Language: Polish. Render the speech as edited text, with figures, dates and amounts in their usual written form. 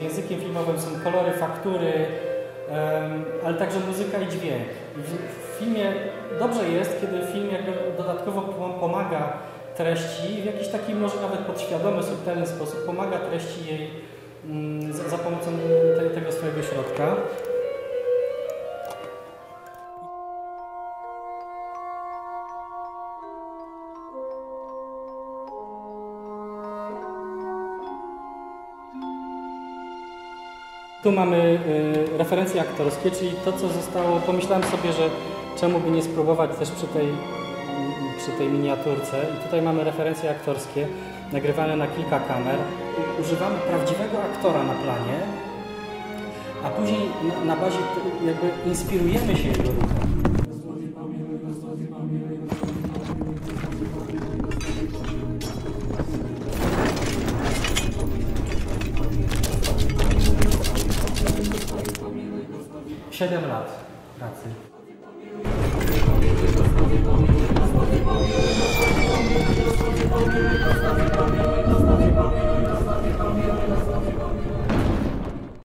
Językiem filmowym są kolory, faktury, ale także muzyka i dźwięk. W filmie dobrze jest, kiedy film jakby dodatkowo pomaga treści w jakiś taki może nawet podświadomy, subtelny sposób, pomaga treści jej za pomocą tego swojego środka. Tu mamy referencje aktorskie, czyli to, co zostało, pomyślałem sobie, że czemu by nie spróbować też przy tej miniaturce. I tutaj mamy referencje aktorskie, nagrywane na kilka kamer. Używamy prawdziwego aktora na planie, a później na bazie jakby inspirujemy się jego ruchem. Siedem lat pracy.